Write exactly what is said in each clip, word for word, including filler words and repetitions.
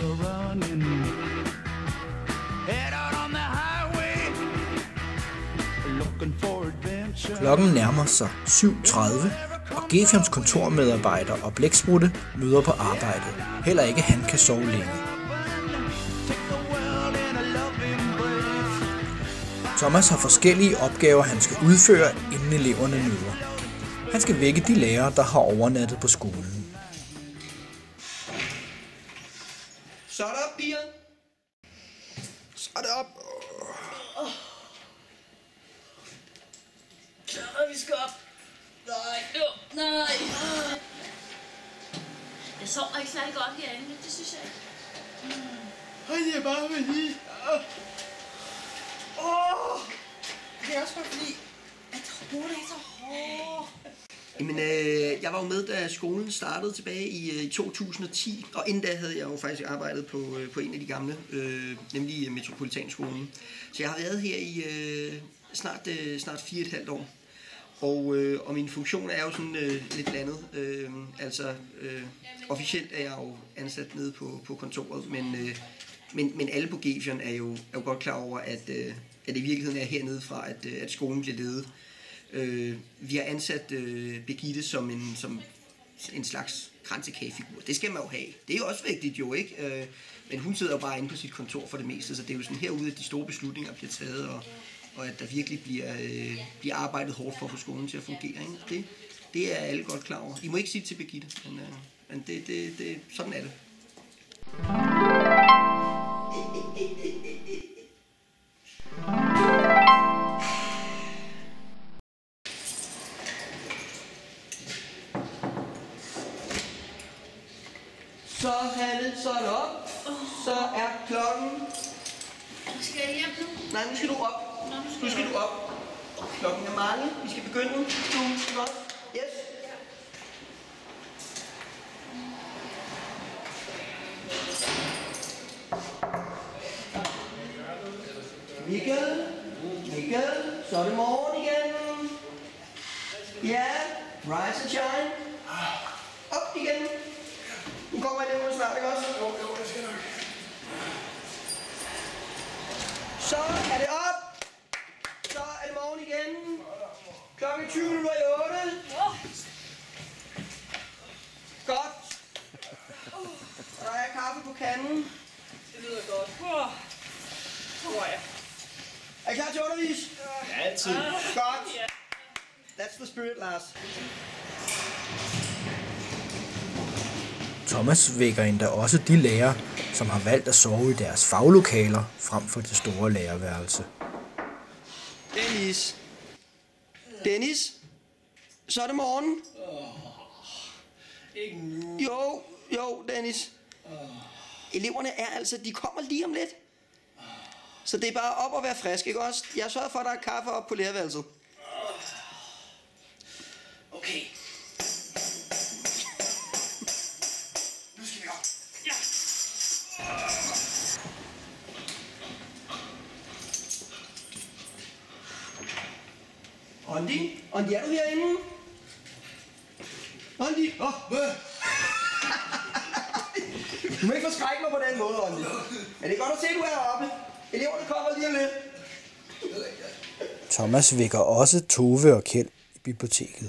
Klokken nærmer sig syv tredive, og Gefions kontormedarbejder og blæksprutte møder på arbejdet. Heller ikke han kan sove længe. Thomas har forskellige opgaver, han skal udføre, inden eleverne møder. Han skal vække de lærere, der har overnattet på skolen. Så er det op, piger. Så er det op. Oh. Så vi skal op. Nej, jo, nej. Jeg sover ikke særlig godt herinde, det synes jeg ikke. Hej, det er bare fordi... Åh! Det er også bare fordi, at hovedet er så hårdt. Jamen, øh, jeg var jo med, da skolen startede tilbage i, i to tusind og ti, og inden da havde jeg jo faktisk arbejdet på, på en af de gamle, øh, nemlig Metropolitanskolen. Så jeg har været her i øh, snart, øh, snart fire og et halvt år. Og, øh, og min funktion er jo sådan øh, lidt blandet. Øh, altså, øh, officielt er jeg jo ansat nede på, på kontoret, men, øh, men, men alle på Gefion er jo, er jo godt klar over, at, øh, at det i virkeligheden er hernede fra, at, at skolen bliver ledet. Øh, vi har ansat øh, Birgitte som en, som en slags kransekagefigur. Det skal man jo have. Det er jo også vigtigt jo, ikke? Øh, men hun sidder jo bare inde på sit kontor for det meste, så det er jo sådan herude, at de store beslutninger bliver taget, og, og at der virkelig bliver, øh, bliver arbejdet hårdt for at få skolen til at fungere. Ikke? Det, det er alle godt klar over. I må ikke sige det til Birgitte, men, øh, men det, det, det, sådan er det. Så, Hanne, så er det op. Så er klokken... Skal jeg hjem nu? Nej, nu skal du op. Nu skal du op. Klokken er mange. Vi skal begynde nu. Nu skal du op. Yes. Mikkel. Mikkel. Så er det morgen igen. Ja. Rise and shine. Op igen. Nu kommer jeg det snart, ikke også? Jo, jo, det skal nok. Så er det op. Så er det morgen igen. Klokken tyve minutter i otte. Godt. Og der er kaffe på kanden. Det lyder godt. Tror jeg. Er I klar til at undervise? Ja, altid. Godt. That's the spirit, Lars. Thomas vækker endda også de lærere, som har valgt at sove i deres faglokaler frem for det store lærerværelse. Dennis. Dennis. Så er det morgen. Ikke nu. Jo, jo, Dennis. Eleverne er altså, de kommer lige om lidt. Så det er bare op og være frisk, ikke også? Jeg har sørget for, at der er kaffe op på lærerværelset. Okay. Nu skal vi op. Ja. Ondi? Ondi, er du herinde? Ondi? Åh, oh, du må ikke forskrække mig på den måde, Ondi. Men det er godt at se, at du er oppe. Eleverne kommer lige om lidt. Thomas vækker også Tove og Kjeld i biblioteket.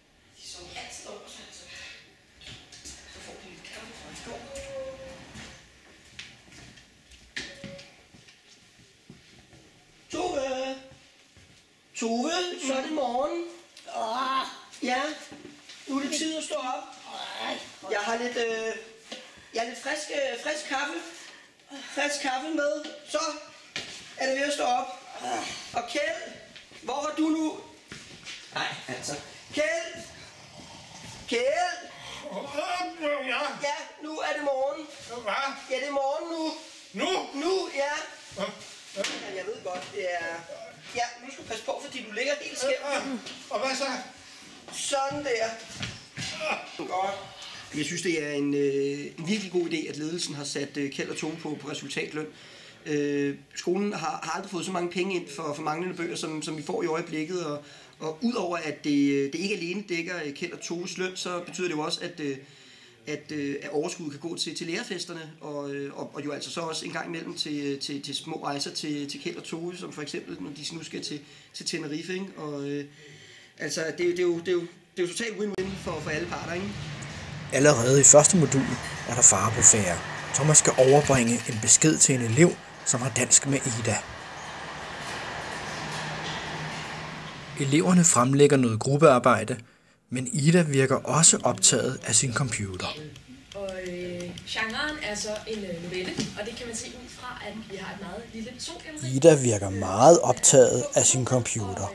Tove! Tove, så er det morgen. Ja, nu er det tid at stå op. Jeg har lidt, øh, jeg har lidt frisk, øh, frisk kaffe. Frisk kaffe med. Så er det ved at stå op. Og Kjeld, hvor har du nu? Nej, altså. Kjeld! Kjeld! Ja, nu er det morgen. Ja, det er morgen nu. Nu? Nu, ja. Ja, jeg ved godt, det er... Ja, nu skal du passe på, fordi du ligger helt skævt. Og hvad så? Sådan der. Godt. Jeg synes, det er en, øh, en virkelig god idé, at ledelsen har sat øh, Kjeld og Tove på, på resultatløn. Øh, skolen har, har aldrig fået så mange penge ind for, for manglende bøger, som, som vi får i øjeblikket. Og, og udover at det, det ikke alene dækker Kjeld og Toves løn, så betyder det jo også, at, øh, at, øh, at overskud kan gå til, til lærerfesterne, og, øh, og, og jo altså så også en gang imellem til, til, til små rejser til, til Kjeld og Tove, som for eksempel, når de nu skal til, til Tenerife, ikke? Og øh, altså, det, det, er jo, det, er jo, det er jo totalt win-win for, for alle parter, ikke? Allerede i første modul er der fare på færde. Thomas skal overbringe en besked til en elev, som har dansk med Ida. Eleverne fremlægger noget gruppearbejde, men Ida virker også optaget af sin computer. Og øh, genren er så en øh, novelle, og det kan man se ud fra, at vi har et meget lille persongalleri. Ida virker meget optaget af sin computer.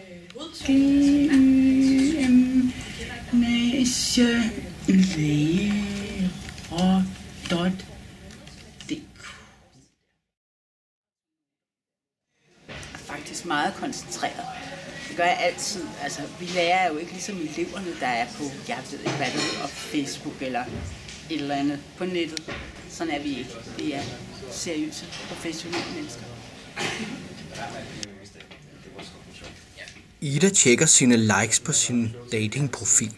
Faktisk meget koncentreret. Det gør jeg altid. Altså, vi lærer jo ikke ligesom eleverne, der er på, jeg ved ikke hvad det hedder, Facebook eller et eller andet på nettet. Sådan er vi ikke. Vi er seriøse, professionelle mennesker. Ida tjekker sine likes på sin datingprofil.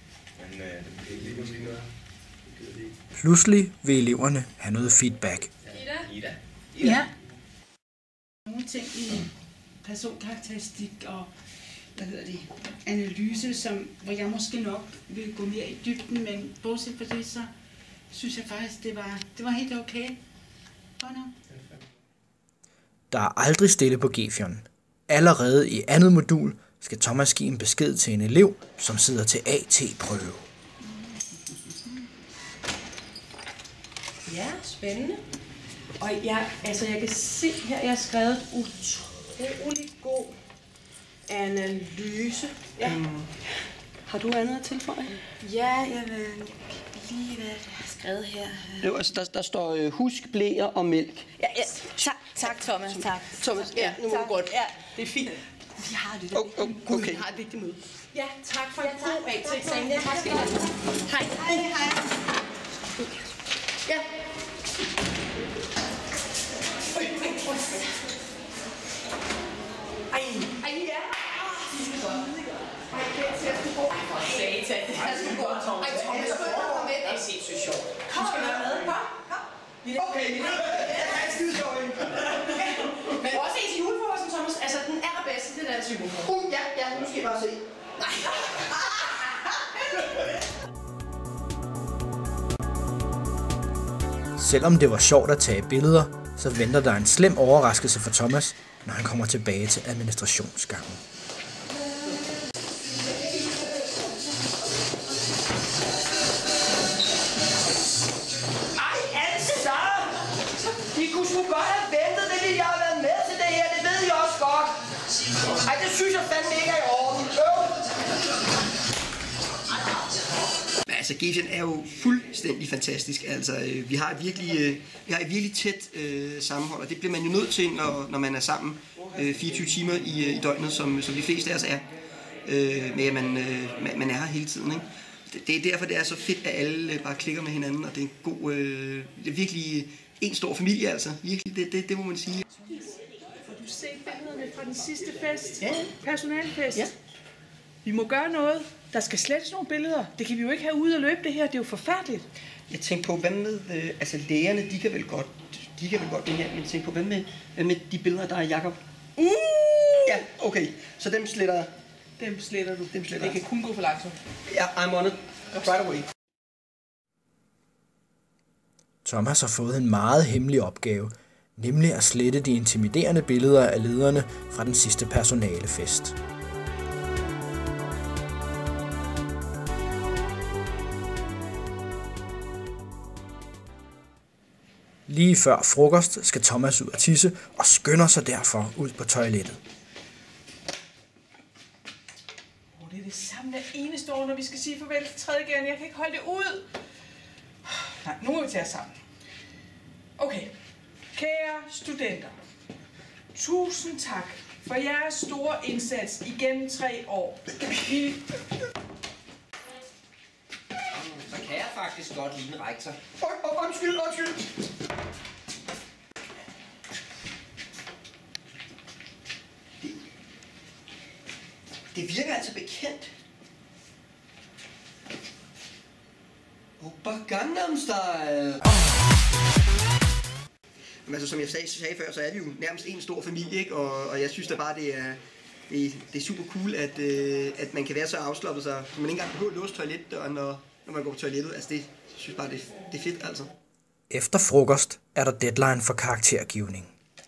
Pludselig vil eleverne have noget feedback. Ida? Ja. Nogle ting i personkarakteristik og hvad hedder det, analyse, som, hvor jeg måske nok vil gå mere i dybden, men bortset fra det, så synes jeg faktisk, det var, det var helt okay. Der er aldrig stille på Gefion. Allerede i andet modul skal Thomas give en besked til en elev, som sidder til A T-prøve. Ja, spændende. Og jeg, altså jeg kan se her, jeg har skrevet utrolig god analyse. Ja. Mm. Har du andet at tilføje? Ja, jeg vil lige, hvad jeg har skrevet her. Jo, altså, der, der står øh, husk blæer og mælk. Ja, ja. Tak, tak Thomas. Tak. Thomas, ja, nu må du godt. Ja, det er fint. Vi har det der. Oh, oh, Gud, okay. vi har et vigtigt møde. Ja, tak for Ja, en tak. god A T-eksamen. Ja, Tak skal I have. Hej. Hej, hej. Ja. Ej, ej, ja. Ej, det er til at gå. Ej, for satan. Det er sgu godt, Thomas. Ej, Thomas, jeg skal komme med. Det er sindssygt sjovt. Kom, skal være med. Kom, kom. Okay, det er en skide sjov. Men også en til julefrokosten, Thomas. Altså, den allerbedste, det der til julefrokosten. Uh, ja, ja, nu skal I bare se. Nej. Selvom det var sjovt at tage billeder, så venter der en slem overraskelse for Thomas, når han kommer tilbage til administrationsgangen. Ej, altså! De kunne sgu godt have ventet, det ville jeg have været med til det her, det ved I også godt. Ej, det synes jeg fandme ikke er i orden. Øh. Men altså, Gefion er jo fuldstændig fantastisk. Altså, øh, vi har et virkelig, øh, vi har et virkelig tæt øh, sammenhold, og det bliver man jo nødt til, når, når man er sammen øh, fireogtyve timer i, øh, i døgnet, som, som de fleste af os er. Øh, med at man, øh, man, man er her hele tiden, ikke? Det, det er derfor, det er så fedt, at alle bare klikker med hinanden, og det er en god, øh, det er virkelig en stor familie, altså. Virkelig, det, det, det må man sige. Har du set billederne fra den sidste fest? Ja. Personalfest? Ja. Vi må gøre noget. Der skal slettes nogle billeder. Det kan vi jo ikke have ude at løbe det her. Det er jo forfærdeligt. Jeg tænker på, hvad med, øh, altså lægerne, de kan vel godt, de kan vel godt det her, men jeg tænker på, hvad med, hvad med de billeder, der er Jakob? Uh! Ja, okay, så dem sletter, Dem sletter du. dem sletter. Det kan kun gå for langsomt. Ja, I'm on it, right away. Thomas har fået en meget hemmelig opgave, nemlig at slette de intimiderende billeder af lederne fra den sidste personalefest. Lige før frokost skal Thomas ud at tisse og skynder sig derfor ud på toilettet. Oh, det er det samme hver eneste år, når vi skal sige farvel til tredje G'erne. Jeg kan ikke holde det ud. Nej, nu må vi tage os sammen. Okay. Kære studenter. Tusind tak for jeres store indsats igennem tre år. Vi... Så kan jeg faktisk godt lide en rektor. Oh, oh, undskyld, undskyld. Det, det virker altså bekendt. Oppa Gangnam Style. Men altså, som jeg sagde, sagde før, så er vi jo nærmest en stor familie, ikke? Og, og jeg synes da bare, det er, det, det er super cool, at, øh, at man kan være så afslappet, så man ikke engang behøver at låse toiletdøren, når, når man går på toilettet. Altså, det jeg synes bare, det, det er fedt, altså. Efter frokost er der deadline for karaktergivning.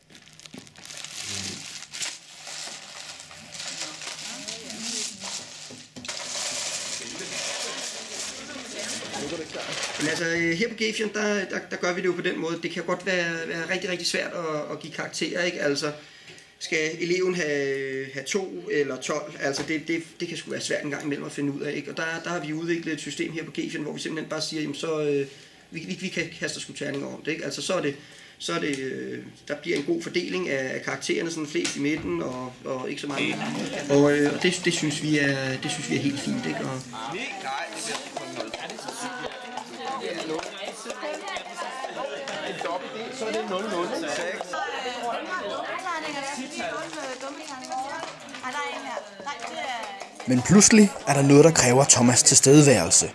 Men altså, her på Gefion, der, der, der gør vi det jo på den måde. Det kan godt være, være rigtig, rigtig svært at, at give karakterer, ikke? Altså, skal eleven have, have to eller tolv? Altså, det, det, det kan sgu være svært en gang imellem at finde ud af, ikke? Og der, der har vi udviklet et system her på Gefion, hvor vi simpelthen bare siger, jamen så, øh, vi, vi, vi kan kaste sgu terninger om det, ikke? Altså, så er det, så er det, øh, der bliver en god fordeling af, af karaktererne, sådan flest i midten, og, og ikke så mange. Og, øh, og det, det, synes vi er, det synes vi er helt fint, ikke? Og, så er det nul nul seks. Men pludselig er der noget, der kræver Thomas tilstedeværelse.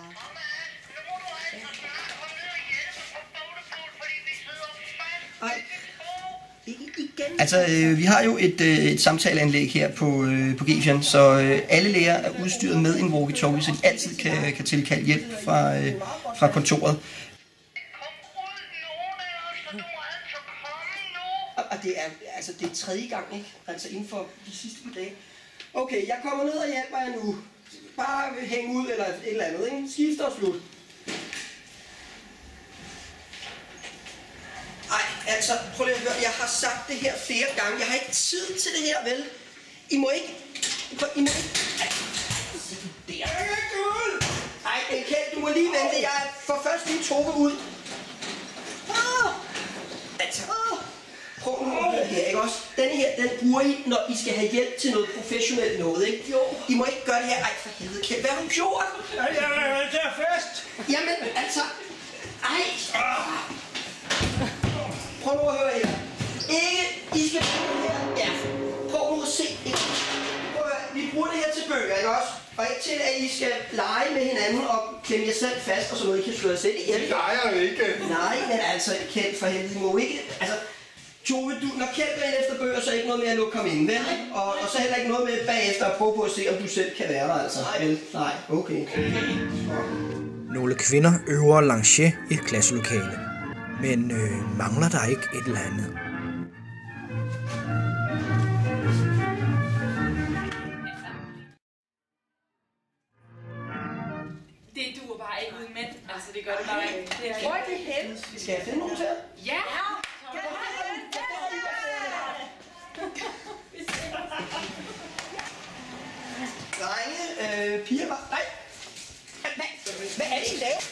Altså, øh, vi har jo et, øh, et samtaleanlæg her på, øh, på Gefion, så øh, alle lærere er udstyret med en walkie-talkie, så de altid kan, kan tilkalde hjælp fra, øh, fra kontoret. Og det er, altså, det er tredje gang, ikke? Altså inden for de sidste par dage. Okay, jeg kommer ned og hjælper jer nu. Bare hæng ud eller et eller andet, ikke? Skift og slut. Ej, altså, prøv lige at høre. Jeg har sagt det her flere gange. Jeg har ikke tid til det her, vel? I må ikke... I må ikke... Det er ikke cool! Ej, Kjeld, du må lige vente. Jeg får først lige Tove ud. Ah! Altså... Prøv nu at høre her, ikke også? Denne her, den bruger I, når I skal have hjælp til noget professionelt noget, ikke? Jo. I må ikke gøre det her. Ej, for helvede, Kjeld. Hvad har du gjort? Ja, ja, det er fest! Jamen, altså... Ej! Prøv nu at høre her. Ikke, I skal bruge det her. Ja, prøv nu at se. Prøv at høre. Vi bruger det her til bøger, ikke også? Og ikke til, at I skal lege med hinanden og klemme jer selv fast og sådan noget. I kan slå jer selv ihjel. Vi leger ikke. Nej, men altså, Kjeld, for helvede, I må ikke... Altså, Tove, du, når Kjeld går ind efter bøger, så er ikke noget med at lukke ham ind, vel? Og, og så heller ikke noget med bagefter at prøve på at se, om du selv kan være der, altså. Vel? Nej, okay. Nogle kvinder øver lancier i et klasselokale. Men øh, mangler der ikke et eller andet? Det duer bare ikke uden mænd. Altså, det gør det bare ikke. Det er... Hvor er det henne? Skal jeg finde nogen til? Ja! Drenge, øh, piger, var... Nej! Hvad er det, I laver?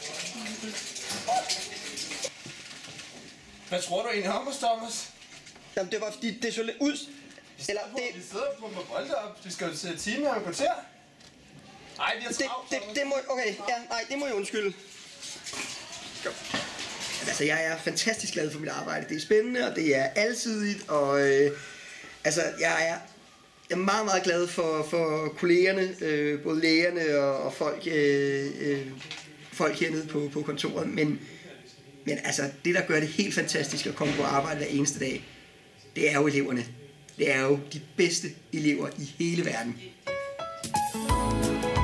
Hvad tror du egentlig om os, Thomas? Jamen, det var fordi, det så lidt ud... Eller, det... Vi sidder på med bolde op. Vi skal jo til time her en kvarter. Ej, vi har Det, travlt, det, det må... Okay, ja, nej, det må jeg undskylde. Kom. Altså, jeg er fantastisk glad for mit arbejde. Det er spændende, og det er alsidigt, og... Øh, altså, jeg er... Jeg er meget, meget glad for, for kollegerne, øh, både lægerne og, og folk, øh, øh, folk hernede på, på kontoret. Men, men altså, det, der gør det helt fantastisk at komme på arbejde hver eneste dag, det er jo eleverne. Det er jo de bedste elever i hele verden.